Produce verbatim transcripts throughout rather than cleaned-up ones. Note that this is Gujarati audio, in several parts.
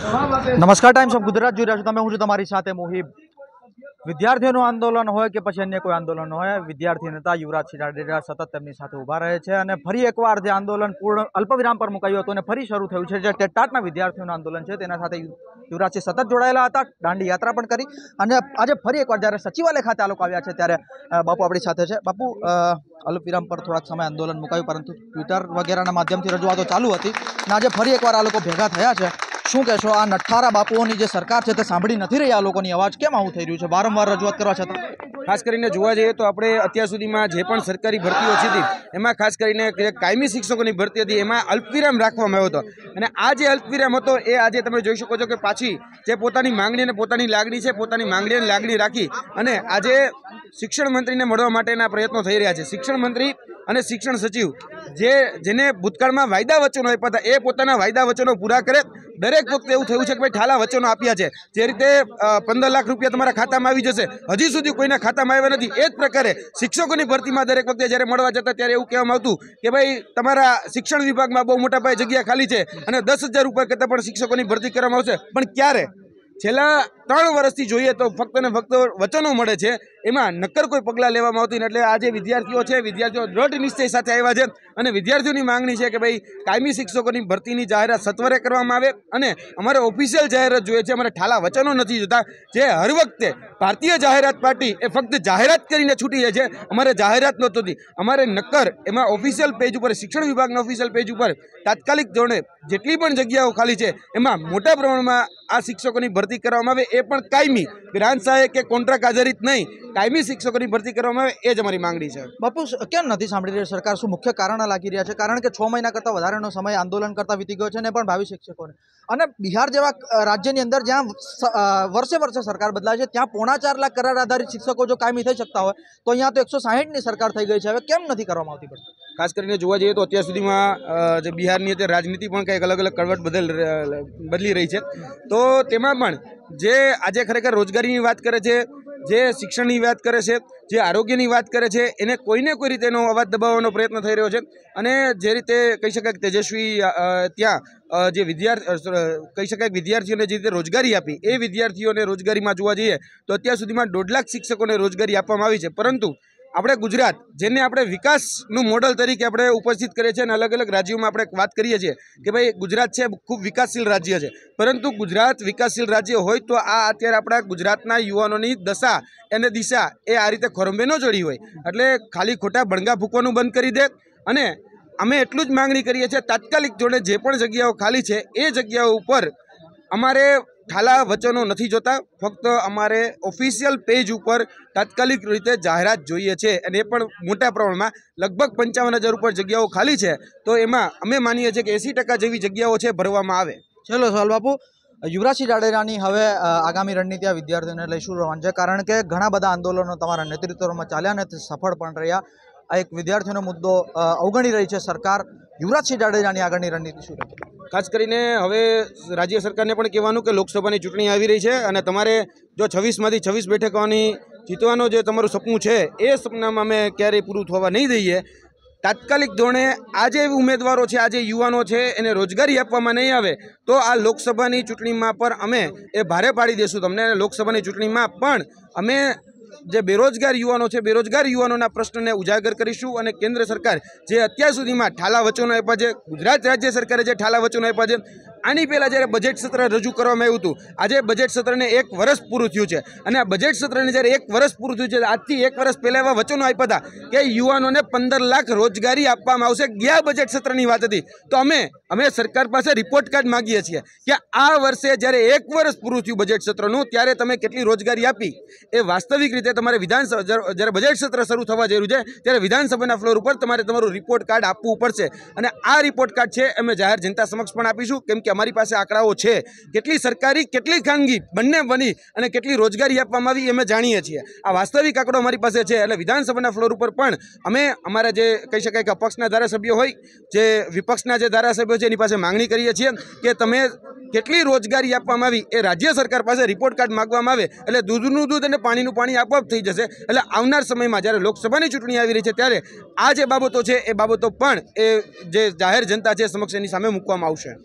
नमस्कार टाइम्स ऑफ गुजरात જોઈ રહ્યા છો તમે। હું છું તમારી સાથે મોહિબ। વિદ્યાર્થીઓનું આંદોલન હોય કે પછી અન્ય કોઈ આંદોલન હોય, વિદ્યાર્થી નેતા યુવરાજસિંહ જાડેજા સતત તેમની સાથે ઊભા રહે છે અને ફરી એકવાર જે આંદોલન પૂર્ણ અલ્પવિરામ પર મુકાયું હતું અને ફરી શરૂ થયું છે, જે ટેટાટના વિદ્યાર્થીઓનું આંદોલન છે તેના સાથે યુવરાજસિંહ સતત જોડાયેલા હતા, દાંડી યાત્રા પણ કરી અને આજે ફરી એકવાર જ્યારે સચિવાલય ખાતે આ લોકો આવ્યા છે ત્યારે બાપુ આપણી સાથે છે। બાપુ, અલ્પવિરામ પર થોડાક સમય આંદોલન મુકાયું, પરંતુ ટ્વિટર વગેરેના માધ્યમથી રજૂઆતો ચાલુ હતી અને આજે ફરી એકવાર આ લોકો ભેગા થયા છે। શું કહેશો, આ નઠ્ઠારા બાપુઓની જે સરકાર છે તે સાંભળી નથી રહી આ લોકોની અવાજ? કેમ આવું થઈ રહ્યું છે વારંવાર રજૂઆત કરવા છતાં? ખાસ કરીને જોવા જઈએ તો આપણે અત્યાર સુધીમાં જે પણ સરકારી ભરતીઓ હતી એમાં ખાસ કરીને કાયમી શિક્ષકોની ભરતી હતી એમાં અલ્પવિરામ રાખવામાં આવ્યો હતો અને આ જે અલ્પવિરામ હતો એ આજે તમે જોઈ શકો છો કે પાછી જે પોતાની માંગણી અને પોતાની લાગણી છે, પોતાની માંગણી અને લાગણી રાખી અને આજે શિક્ષણ મંત્રીને મળવા માટેના પ્રયત્નો થઈ રહ્યા છે। શિક્ષણ મંત્રી અને શિક્ષણ સચિવ જે જેને ભૂતકાળમાં વાયદા વચનો આપ્યા હતા એ પોતાના વાયદા વચનો પૂરા કરે। દરેક વખતે એવું થયું છે કે ભાઈ ઠાલા વચનો આપ્યા છે, જે રીતે પંદર લાખ રૂપિયા તમારા ખાતામાં આવી જશે, હજી સુધી કોઈના ખાતામાં આવ્યા નથી। એ જ પ્રકારે શિક્ષકોની ભરતીમાં દરેક વખતે જ્યારે મળવા જતા ત્યારે એવું કહેવામાં આવતું કે ભાઈ તમારા શિક્ષણ વિભાગમાં બહુ મોટા પાયે જગ્યા ખાલી છે અને દસ હજાર રૂપિયા કરતાં પણ શિક્ષકોની ભરતી કરવામાં આવશે, પણ ક્યારે? છેલ્લા ત્રણ વર્ષથી જોઈએ તો ફક્ત ને ફક્ત વચનો મળે છે, એમાં નક્કર કોઈ પગલાં લેવામાં આવતી નથી। એટલે આ જે વિદ્યાર્થીઓ છે, વિદ્યાર્થીઓ દ્રઢ નિશ્ચય સાથે આવ્યા છે અને વિદ્યાર્થીઓની માંગણી છે કે ભાઈ કાયમી શિક્ષકોની ભરતીની જાહેરાત સત્વરે કરવામાં આવે અને અમારે ઓફિશિયલ જાહેરાત જોઈએ છે, અમારે ઠાલા વચનો નથી જોતા। જે હર વખતે ભારતીય જાહેરાત પાર્ટી એ ફક્ત જાહેરાત કરીને છૂટી જાય છે, અમારે જાહેરાત નહોતી થતી, અમારે નક્કર એમાં ઓફિશિયલ પેજ ઉપર, શિક્ષણ વિભાગના ઓફિશિયલ પેજ ઉપર તાત્કાલિક ધોરણે જેટલી પણ જગ્યાઓ ખાલી છે એમાં મોટા પ્રમાણમાં આ શિક્ષકોની ભરતી કરવામાં આવે, એ પણ કાયમી, ગ્રાન્ટ સહાયક કે કોન્ટ્રાક્ટ આધારિત નહીં, કાયમી શિક્ષકોની ભરતી કરવામાં આવે, એ જ અમારી માંગણી છે। બાપુ, કેમ નથી સાંભળી રહી સરકાર? શું મુખ્ય કારણ લાગી રહ્યા છે? કારણ કે છ મહિના કરતાં વધારેનો સમય આંદોલન કરતા વીતી ગયો છે ને પણ ભાવિ શિક્ષકોને, અને બિહાર જેવા રાજ્યની અંદર જ્યાં વર્ષે વર્ષે સરકાર બદલાય છે ત્યાં પોણા ચાર લાખ કરાર આધારિત શિક્ષકો જો કાયમી થઈ શકતા હોય તો અહીંયા તો એકસો સાહીઠની સરકાર થઈ ગઈ છે, હવે કેમ નથી કરવામાં આવતી? પણ ખાસ કરીને જોવા જઈએ તો અત્યાર સુધીમાં જે બિહારની અત્યારે રાજનીતિ પણ કંઈક અલગ અલગ કડવટ બદલ બદલી રહી છે, તો તેમાં પણ જે આજે ખરેખર રોજગારીની વાત કરે છે, જે શિક્ષણની વાત કરે છે, જે આરોગ્યની વાત કરે છે, એને કોઈને કોઈ રીતે એનો અવાજ દબાવવાનો પ્રયત્ન થઈ રહ્યો છે। અને જે રીતે કહી શકાય કે તેજસ્વી ત્યાં જે વિદ્યાર્થી કહી શકાય વિદ્યાર્થીઓને જે રીતે રોજગારી આપી, એ વિદ્યાર્થીઓને રોજગારીમાં જોવા જઈએ તો અત્યાર સુધીમાં દોઢ લાખ શિક્ષકોને રોજગારી આપવામાં આવી છે, પરંતુ આપણે ગુજરાત જેને આપણે વિકાસનું મોડલ તરીકે આપણે ઉપસ્થિત કરીએ છીએ અને અલગ અલગ રાજ્યોમાં આપણે વાત કરીએ છીએ કે ભાઈ ગુજરાત છે ખૂબ વિકાસશીલ રાજ્ય છે, પરંતુ ગુજરાત વિકાસશીલ રાજ્ય હોય તો આ અત્યારે આપણા ગુજરાતના યુવાનોની દશા અને દિશા એ આ રીતે ખોરંભે ન ચડી હોય। એટલે ખાલી ખોટા બણગા ફૂંકવાનું બંધ કરી દે અને અમે એટલું જ માંગણી કરીએ છીએ તાત્કાલિક જોડે જે પણ જગ્યાઓ ખાલી છે એ જગ્યાઓ ઉપર અમારે ઠાલા વચનો નથી જોતા, ફક્ત અમારે ઓફિશિયલ પેજ ઉપર તાત્કાલિક રીતે જાહેરાત જોઈએ છે અને એ પણ મોટા પ્રમાણમાં લગભગ પંચાવન હજાર ઉપર જગ્યાઓ ખાલી છે, તો એમાં અમે માનીએ છીએ કે એંસી ટકા જેવી જગ્યાઓ છે ભરવામાં આવે। ચલો સવાલ બાપુ, યુવરાજસિંહ જાડેજાની હવે આગામી રણનીતિ આ વિદ્યાર્થીઓને લઈ શું રહેવાનું છે? કારણ કે ઘણા બધા આંદોલનો તમારા નેતૃત્વમાં ચાલ્યા અને તે સફળ પણ રહ્યા। આ એક વિદ્યાર્થીઓનો મુદ્દો અવગણી રહી છે સરકાર, યુવરાજસિંહ જાડેજાની આગળની રણનીતિ શું રહે? ખાસ કરીને હવે રાજ્ય સરકારને પણ કહેવાનું કે લોકસભાની ચૂંટણી આવી રહી છે અને તમારે જો છવ્વીસમાંથી છવ્વીસ બેઠકોની જીતવાનો જે તમારું સપનું છે એ સપનામાં અમે ક્યારેય પૂરું થવા નહીં દઈએ। તાત્કાલિક ધોરણે આ જે ઉમેદવારો છે, આ જે યુવાનો છે એને રોજગારી આપવામાં નહીં આવે તો આ લોકસભાની ચૂંટણીમાં પણ અમે એ ભારે પાડી દઈશું તમને। લોકસભાની ચૂંટણીમાં પણ અમે જે બેરોજગાર યુવાનો છે, બેરોજગાર યુવાનોના પ્રશ્નને ઉજાગર કરીશું અને કેન્દ્ર સરકાર જે અત્યાર સુધીમાં ઠાલા વચનો આપ્યા છે, ગુજરાત રાજ્ય સરકારે જે ઠાલા વચનો આપ્યા છે, આની પહેલાં જ્યારે બજેટ સત્ર રજૂ કરવામાં આવ્યું હતું, આજે બજેટ સત્રને એક વર્ષ પૂરું થયું છે અને આ બજેટ સત્રને જ્યારે એક વર્ષ પૂરું થયું છે, આજથી એક વર્ષ પહેલાં એવા વચનો આપ્યા હતા કે યુવાનોને પંદર લાખ રોજગારી આપવામાં આવશે, ગયા બજેટ સત્રની વાત હતી। તો અમે અમે સરકાર પાસે રિપોર્ટ કાર્ડ માગીએ છીએ કે આ વર્ષે જ્યારે એક વર્ષ પૂરું થયું બજેટ સત્રનું, ત્યારે તમે કેટલી રોજગારી આપી, એ વાસ્તવિક રીતે તમારે વિધાનસભા જ્યારે બજેટ સત્ર શરૂ થવા જઈ રહ્યું છે ત્યારે વિધાનસભાના ફ્લોર ઉપર તમારે તમારું રિપોર્ટ કાર્ડ આપવું પડશે અને આ રિપોર્ટ કાર્ડ છે અમે જાહેર જનતા સમક્ષ પણ આપીશું, કેમ કે અમારી પાસે આંકડાઓ છે કેટલી સરકારી કેટલી ખાનગી બંને બની અને કેટલી રોજગારી આપવામાં આવી અમે જાણીએ છીએ। આ વાસ્તવિક આંકડો અમારી પાસે છે એટલે વિધાનસભાના ફ્લોર ઉપર પણ અમે અમારા જે કહી શકાય કે અપક્ષના ધારાસભ્યો હોય, જે વિપક્ષના જે ધારાસભ્યો છે એની પાસે માંગણી કરીએ છીએ કે તમે કેટલી રોજગારી આપવામાં આવી એ રાજ્ય સરકાર પાસે રિપોર્ટ કાર્ડ માગવામાં આવે એટલે દૂધનું દૂધ અને પાણીનું પાણી આપોઆપ થઈ જશે। એટલે આવનાર સમયમાં જ્યારે લોકસભાની ચૂંટણી આવી રહી છે ત્યારે આ જે બાબતો છે એ બાબતો પણ એ જે જાહેર જનતા છે સમક્ષ એની સામે મૂકવામાં આવશે। આભાર બાપુ।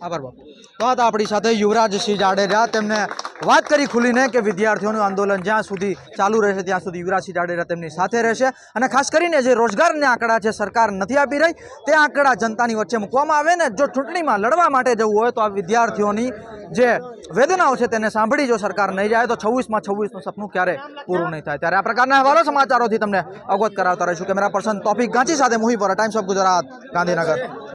તો આ હતા આપણી સાથે યુવરાજસિંહ જાડેજા, તેમને વાત કરી ખુલીને કે વિદ્યાર્થીઓનું આંદોલન જ્યાં સુધી ચાલુ રહેશે ત્યાં સુધી યુવરાજસિંહ જાડેજા તેમની સાથે રહેશે અને ખાસ કરીને જે રોજગારના આંકડા છે સરકાર નથી આપી રહી તે આંકડા જનતાની વચ્ચે મૂકવામાં આવે ને જો ચૂંટણીમાં લડવા માટે જવું હોય તો આ વિદ્યાર્થીઓની જે વેદનાઓ છે તેને સાંભળી જો સરકાર નહીં જાય તો છવ્વીસમાં છવ્વીસનું સપનું ક્યારે પૂરું નહીં થાય। ત્યારે આ પ્રકારના અહેવાલો સમાચારોથી તમને અવગત કરાવતા રહીશું। કેમેરા પર્સન તોફિક ગાંચી સાથે મુહિબ વોરા, ટાઈમ્સ ઓફ ગુજરાત, ગાંધીનગર।